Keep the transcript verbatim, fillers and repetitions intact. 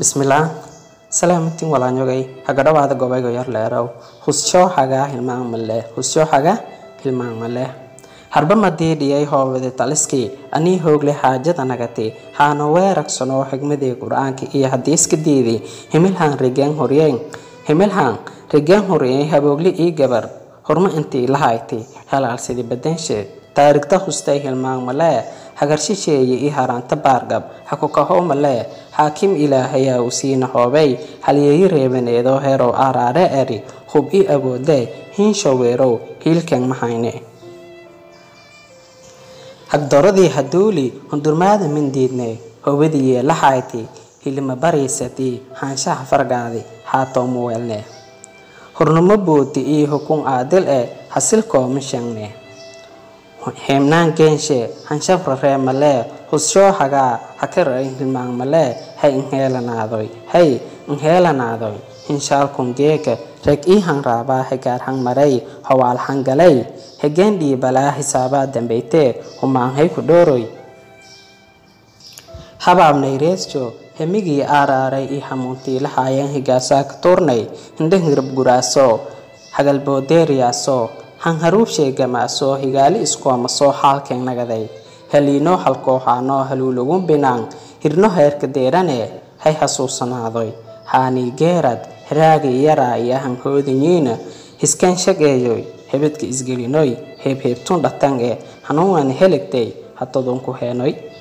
Bismillah. Salamatin wala nyogay hagada wada gobay go yar leeraw huscho haga hilmaan male huscho haga hilmaan male harba madeediyay hoowade taliski ani hoogle haajada nagati haano weeragsano xigmadii quraanka iyo hadiiska diidi himilhan regan horiyeen himilhan regan horiyay haboogle ii gabar horma intii lahayti halaal sidii badenshe taariikhda hustay hilmaan male hagarshisheeye ii haranta baargab hakukaho male حاكم إلهي وسين حوبي هل يريبن إذا هرو أرارة أري خب إي أبو داي هين شويرو هيل كان محاينة هقدر دي هدولي هندر ماذا من ديدني هو بدي لحايتي هيل مباريستي هانشاه فرقادي حاتو موالني هرنو مبوتي إي هكون عادل إي حسلكو مشانني هيمنان كينشي هانشاف رفاهم ملاه husho haga hakar hilmaan male hay inheelanadoy hay inheelanadoy inshaal kungeeka rag ii han raaba hagar han maray hawaal han galay hageendii balaa hisaaba dambeeyte humaan hay ku dhooroy habaabnay reesjo hemigii aaraaray ii hamuuntii lahaayeen higaasa ka toornay indhan hirab guraaso hagal boodeeriyaaso han haruub sheegamaaso higaali iskooma soo xaalkeen nagaday هلينو حلقو حانو هلولوغون بنان هرنو هيرك ديراني هاي حسوسنادوي هاني جيراد هراغي يرا يهان هودينينا هسكان شاقيوي هبتك إزجلينوي هب هبتون داتانغي هنوان هلك دي حتى دونكو هينوي